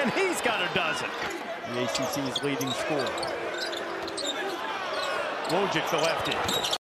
and he's got a dozen. The ACC's leading scorer. Wojcik, the lefty.